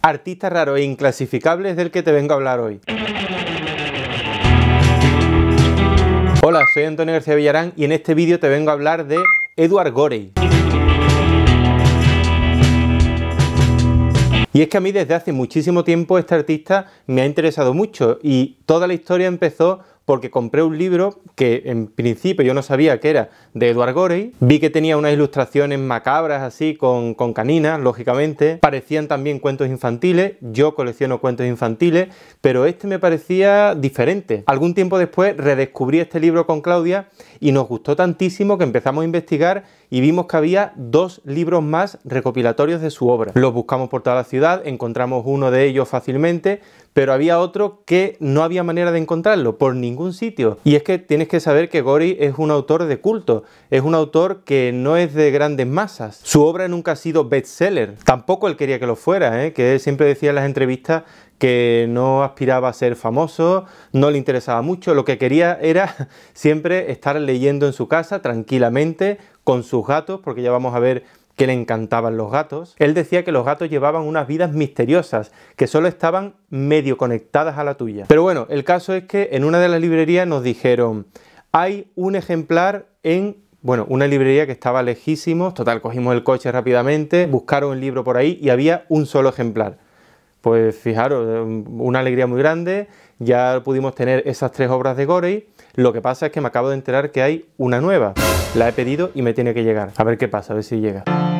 Artista raro e inclasificable es del que te vengo a hablar hoy. Hola, soy Antonio García Villarán y en este vídeo te vengo a hablar de Edward Gorey. Y es que a mí desde hace muchísimo tiempo este artista me ha interesado mucho y toda la historia empezó porque compré un libro que en principio yo no sabía que era de Edward Gorey. Vi que tenía unas ilustraciones macabras así con caninas, lógicamente. Parecían también cuentos infantiles. Yo colecciono cuentos infantiles, pero este me parecía diferente. Algún tiempo después redescubrí este libro con Claudia y nos gustó tantísimo que empezamos a investigar y vimos que había 2 libros más recopilatorios de su obra. Los buscamos por toda la ciudad, encontramos uno de ellos fácilmente, pero había otro que no había manera de encontrarlo por ningún sitio. Y es que tienes que saber que Gorey es un autor de culto, es un autor que no es de grandes masas. Su obra nunca ha sido bestseller, tampoco él quería que lo fuera, que él siempre decía en las entrevistas que no aspiraba a ser famoso, no le interesaba mucho, lo que quería era siempre estar leyendo en su casa tranquilamente con sus gatos, porque ya vamos a ver que le encantaban los gatos. Él decía que los gatos llevaban unas vidas misteriosas, que solo estaban medio conectadas a la tuya. Pero bueno, el caso es que en una de las librerías nos dijeron, hay un ejemplar en, bueno, una librería que estaba lejísimos, total, cogimos el coche rápidamente, buscaron el libro por ahí y había un solo ejemplar. Pues fijaros, una alegría muy grande, ya pudimos tener esas 3 obras de Gorey. Lo que pasa es que me acabo de enterar que hay una nueva. La he pedido y me tiene que llegar. A ver qué pasa, a ver si llega.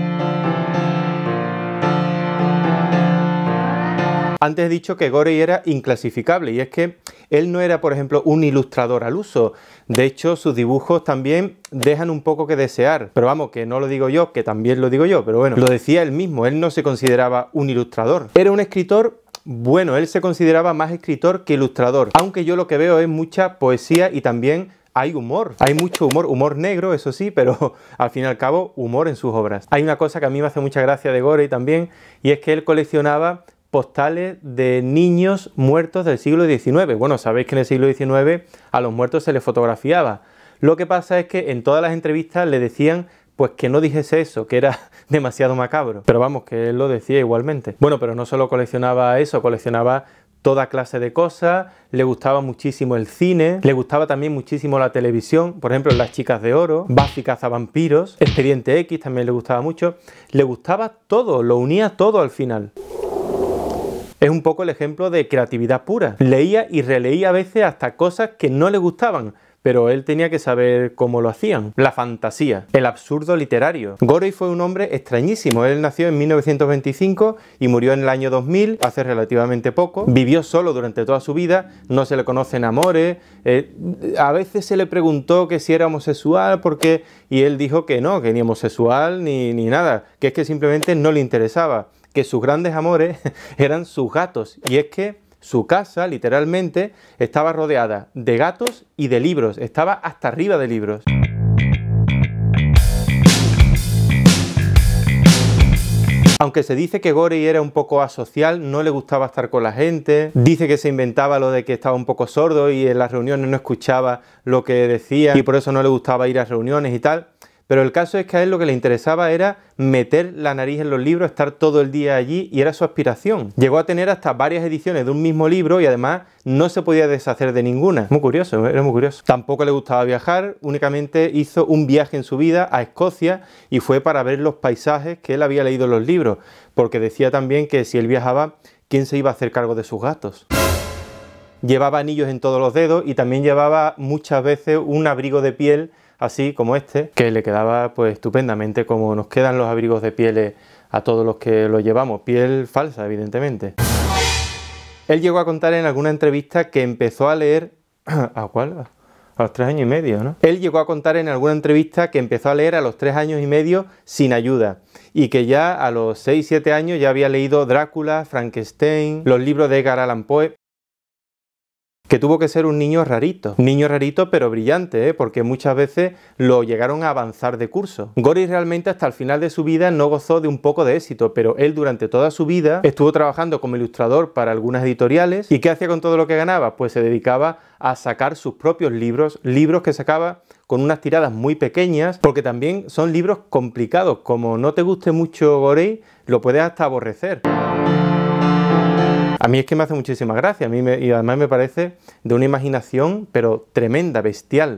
Antes he dicho que Gorey era inclasificable y es que él no era, por ejemplo, un ilustrador al uso. De hecho, sus dibujos también dejan un poco que desear. Pero vamos, que no lo digo yo, que también lo digo yo, pero bueno, lo decía él mismo, él no se consideraba un ilustrador. Era un escritor, bueno, él se consideraba más escritor que ilustrador, aunque yo lo que veo es mucha poesía y también hay humor, hay mucho humor, humor negro, eso sí, pero al fin y al cabo, humor en sus obras. Hay una cosa que a mí me hace mucha gracia de Gorey también, y es que él coleccionaba postales de niños muertos del siglo XIX. Bueno, sabéis que en el siglo XIX a los muertos se les fotografiaba. Lo que pasa es que en todas las entrevistas le decían pues que no dijese eso, que era demasiado macabro. Pero vamos, que él lo decía igualmente. Bueno, pero no solo coleccionaba eso, coleccionaba toda clase de cosas, le gustaba muchísimo el cine, le gustaba también muchísimo la televisión, por ejemplo Las Chicas de Oro, Buffy Cazavampiros, Expediente X también le gustaba mucho, le gustaba todo, lo unía todo al final. Es un poco el ejemplo de creatividad pura. Leía y releía a veces hasta cosas que no le gustaban, pero él tenía que saber cómo lo hacían. La fantasía, el absurdo literario. Gorey fue un hombre extrañísimo. Él nació en 1925 y murió en el año 2000, hace relativamente poco. Vivió solo durante toda su vida, no se le conocen amores. A veces se le preguntó que si era homosexual, y él dijo que no, que ni homosexual ni nada, que es que simplemente no le interesaba, que sus grandes amores eran sus gatos. Y es que su casa, literalmente, estaba rodeada de gatos y de libros. Estaba hasta arriba de libros. Aunque se dice que Gorey era un poco asocial, no le gustaba estar con la gente. Dice que se inventaba lo de que estaba un poco sordo y en las reuniones no escuchaba lo que decía y por eso no le gustaba ir a reuniones y tal. Pero el caso es que a él lo que le interesaba era meter la nariz en los libros, estar todo el día allí y era su aspiración. Llegó a tener hasta varias ediciones de un mismo libro y además no se podía deshacer de ninguna. Muy curioso, era muy curioso. Tampoco le gustaba viajar, únicamente hizo un viaje en su vida a Escocia y fue para ver los paisajes que él había leído en los libros, porque decía también que si él viajaba, ¿quién se iba a hacer cargo de sus gatos? Llevaba anillos en todos los dedos y también llevaba muchas veces un abrigo de piel así como este, que le quedaba pues estupendamente, como nos quedan los abrigos de piel a todos los que lo llevamos, piel falsa evidentemente. Él llegó a contar en alguna entrevista que empezó a leer, ¿a cuál? A los 3 años y medio, ¿no? Él llegó a contar en alguna entrevista que empezó a leer a los 3 años y medio sin ayuda y que ya a los 6-7 años ya había leído Drácula, Frankenstein, los libros de Edgar Allan Poe. Que tuvo que ser un niño rarito pero brillante, porque muchas veces lo llegaron a avanzar de curso. Gorey realmente hasta el final de su vida no gozó de un poco de éxito, pero él durante toda su vida estuvo trabajando como ilustrador para algunas editoriales. ¿Y qué hacía con todo lo que ganaba? Pues se dedicaba a sacar sus propios libros, libros que sacaba con unas tiradas muy pequeñas, porque también son libros complicados. Como no te guste mucho Gorey, lo puedes hasta aborrecer. A mí es que me hace muchísima gracia, y además me parece de una imaginación, pero tremenda, bestial.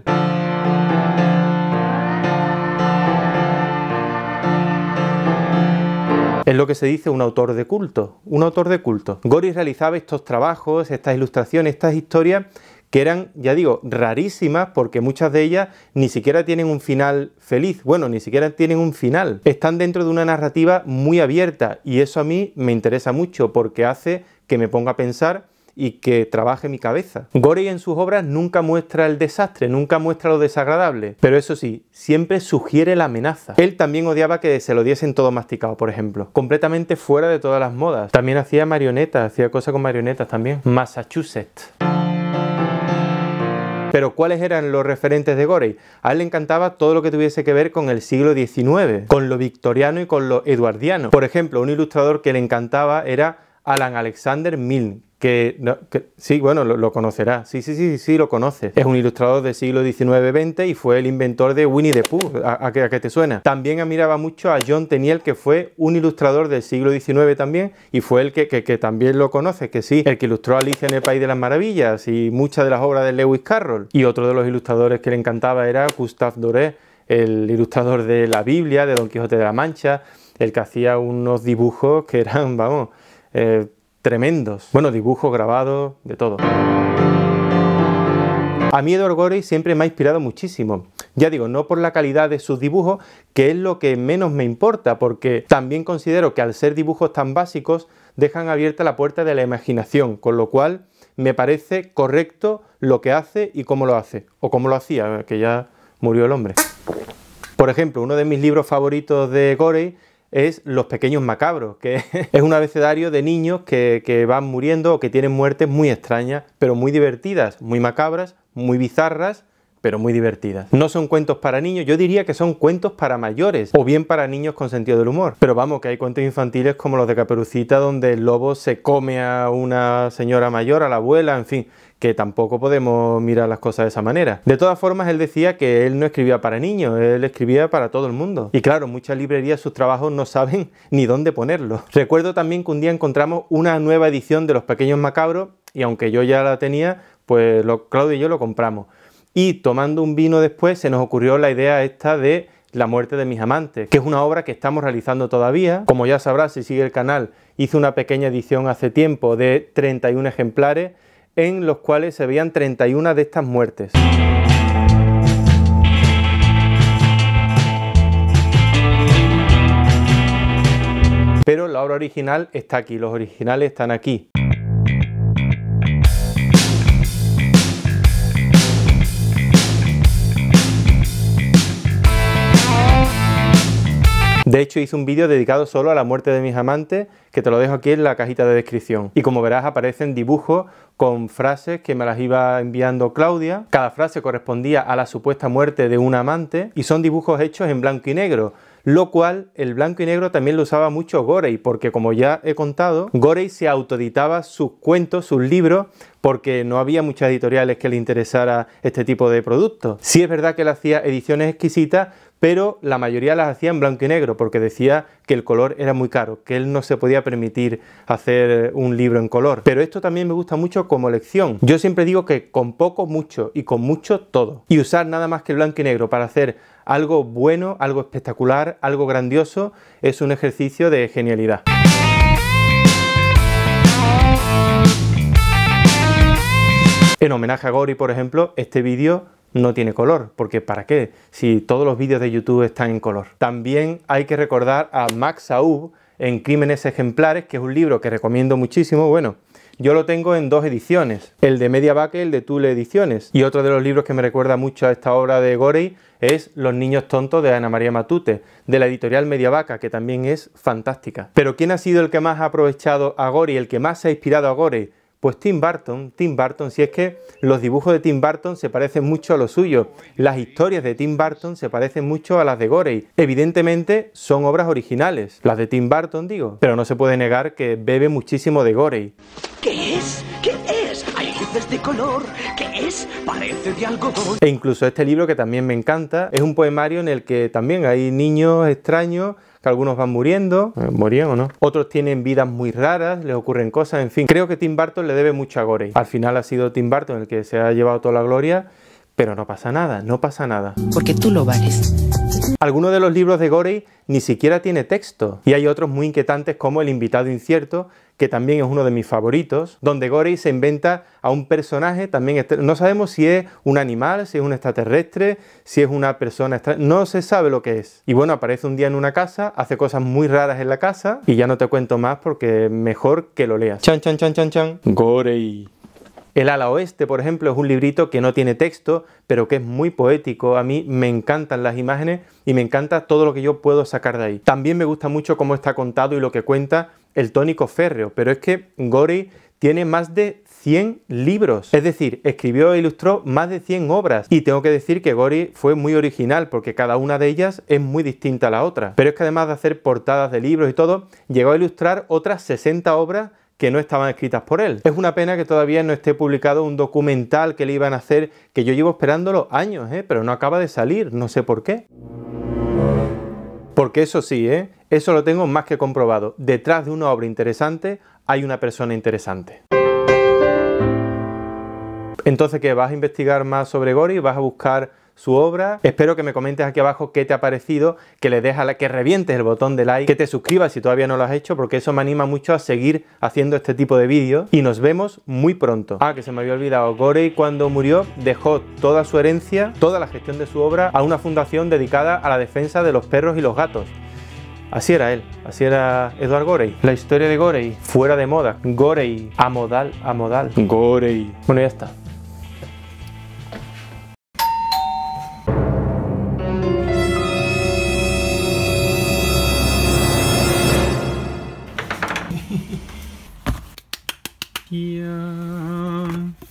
Es lo que se dice un autor de culto, un autor de culto. Gori realizaba estos trabajos, estas ilustraciones, estas historias que eran, ya digo, rarísimas porque muchas de ellas ni siquiera tienen un final feliz, bueno, ni siquiera tienen un final. Están dentro de una narrativa muy abierta y eso a mí me interesa mucho porque hace que me ponga a pensar y que trabaje mi cabeza. Gori en sus obras nunca muestra el desastre, nunca muestra lo desagradable, pero eso sí, siempre sugiere la amenaza. Él también odiaba que se lo diesen todo masticado, por ejemplo, completamente fuera de todas las modas. También hacía marionetas, hacía cosas con marionetas también. Massachusetts. Pero ¿cuáles eran los referentes de Gori? A él le encantaba todo lo que tuviese que ver con el siglo XIX, con lo victoriano y con lo eduardiano. Por ejemplo, un ilustrador que le encantaba era Alan Alexander Milne, sí, bueno, lo conocerá, sí, lo conoces. Es un ilustrador del siglo XIX-XX y fue el inventor de Winnie the Pooh, ¿a qué te suena? También admiraba mucho a John Tenniel, que fue un ilustrador del siglo XIX también, y fue el que también lo conoces, que sí, el que ilustró a Alicia en el País de las Maravillas y muchas de las obras de Lewis Carroll. Y otro de los ilustradores que le encantaba era Gustave Doré, el ilustrador de la Biblia, de Don Quijote de la Mancha, el que hacía unos dibujos que eran, vamos, tremendos. Bueno, dibujos, grabados, de todo. A mí Edward Gorey siempre me ha inspirado muchísimo. Ya digo, no por la calidad de sus dibujos, que es lo que menos me importa, porque también considero que al ser dibujos tan básicos, dejan abierta la puerta de la imaginación, con lo cual me parece correcto lo que hace y cómo lo hace, o cómo lo hacía, que ya murió el hombre. Por ejemplo, uno de mis libros favoritos de Gorey es Los Pequeños Macabros, que es un abecedario de niños que van muriendo o que tienen muertes muy extrañas, pero muy divertidas, muy macabras, muy bizarras, pero muy divertidas. No son cuentos para niños, yo diría que son cuentos para mayores, o bien para niños con sentido del humor. Pero vamos, que hay cuentos infantiles como los de Caperucita, donde el lobo se come a una señora mayor, a la abuela, en fin, que tampoco podemos mirar las cosas de esa manera. De todas formas, él decía que él no escribía para niños, él escribía para todo el mundo. Y claro, muchas librerías sus trabajos no saben ni dónde ponerlos. Recuerdo también que un día encontramos una nueva edición de Los Pequeños Macabros, y aunque yo ya la tenía, pues Claudia y yo lo compramos. Y tomando un vino después se nos ocurrió la idea esta de La muerte de mis amantes, que es una obra que estamos realizando todavía. Como ya sabrás, si sigue el canal, hice una pequeña edición hace tiempo de 31 ejemplares, en los cuales se veían 31 de estas muertes. Pero la obra original está aquí, los originales están aquí. De hecho, hice un vídeo dedicado solo a la muerte de mis amantes, que te lo dejo aquí en la cajita de descripción. Y como verás, aparecen dibujos con frases que me las iba enviando Claudia. Cada frase correspondía a la supuesta muerte de un amante y son dibujos hechos en blanco y negro, lo cual el blanco y negro también lo usaba mucho Gorey, porque como ya he contado, Gorey se autoeditaba sus cuentos, sus libros, porque no había muchas editoriales que le interesara este tipo de productos. Sí es verdad que él hacía ediciones exquisitas, pero la mayoría las hacía en blanco y negro porque decía que el color era muy caro, que él no se podía permitir hacer un libro en color. Pero esto también me gusta mucho como lección. Yo siempre digo que con poco, mucho y con mucho, todo. Y usar nada más que el blanco y negro para hacer algo bueno, algo espectacular, algo grandioso, es un ejercicio de genialidad. En homenaje a Gorey, por ejemplo, este vídeo no tiene color, porque ¿para qué? Si todos los vídeos de YouTube están en color. También hay que recordar a Max Aub en Crímenes Ejemplares, que es un libro que recomiendo muchísimo. Bueno, yo lo tengo en dos ediciones, el de Media Vaca y el de Thule Ediciones. Y otro de los libros que me recuerda mucho a esta obra de Gorey es Los niños tontos de Ana María Matute, de la editorial Media Vaca, que también es fantástica. Pero ¿quién ha sido el que más ha aprovechado a Gorey, el que más se ha inspirado a Gorey? Pues Tim Burton, si es que los dibujos de Tim Burton se parecen mucho a los suyos, las historias de Tim Burton se parecen mucho a las de Gorey. Evidentemente son obras originales, las de Tim Burton digo, pero no se puede negar que bebe muchísimo de Gorey. ¿Qué es? ¿Qué es? Hay luces de color. ¿Qué es? Parece de algodón. E incluso este libro, que también me encanta, es un poemario en el que también hay niños extraños que algunos van muriendo, morían o no. Otros tienen vidas muy raras, les ocurren cosas, en fin. Creo que Tim Burton le debe mucho a Gorey. Al final ha sido Tim Burton el que se ha llevado toda la gloria, pero no pasa nada, no pasa nada. Porque tú lo vales. Algunos de los libros de Gorey ni siquiera tiene texto, y hay otros muy inquietantes como El invitado incierto, que también es uno de mis favoritos, donde Gorey se inventa a un personaje, también no sabemos si es un animal, si es un extraterrestre, si es una persona no se sabe lo que es. Y bueno, aparece un día en una casa, hace cosas muy raras en la casa, y ya no te cuento más porque mejor que lo leas. Chan, chan, chan, chan, chan. Gorey. El ala oeste, por ejemplo, es un librito que no tiene texto, pero que es muy poético. A mí me encantan las imágenes y me encanta todo lo que yo puedo sacar de ahí. También me gusta mucho cómo está contado y lo que cuenta el tónico férreo, pero es que Gorey tiene más de 100 libros, es decir, escribió e ilustró más de 100 obras, y tengo que decir que Gorey fue muy original porque cada una de ellas es muy distinta a la otra, pero es que además de hacer portadas de libros y todo, llegó a ilustrar otras 60 obras que no estaban escritas por él. Es una pena que todavía no esté publicado un documental que le iban a hacer, que yo llevo esperándolo años, pero no acaba de salir, no sé por qué. Porque eso sí, eso lo tengo más que comprobado. Detrás de una obra interesante hay una persona interesante. Entonces, ¿qué? ¿Vas a investigar más sobre Gorey? ¿Vas a buscar su obra? Espero que me comentes aquí abajo qué te ha parecido, que le des que revientes el botón de like, que te suscribas si todavía no lo has hecho, porque eso me anima mucho a seguir haciendo este tipo de vídeos, y nos vemos muy pronto. Ah, que se me había olvidado, Gorey cuando murió dejó toda su herencia, toda la gestión de su obra a una fundación dedicada a la defensa de los perros y los gatos. Así era él, así era Edward Gorey. La historia de Gorey, fuera de moda. Gorey, a modal, a modal. Gorey. Bueno, ya está. Yeah.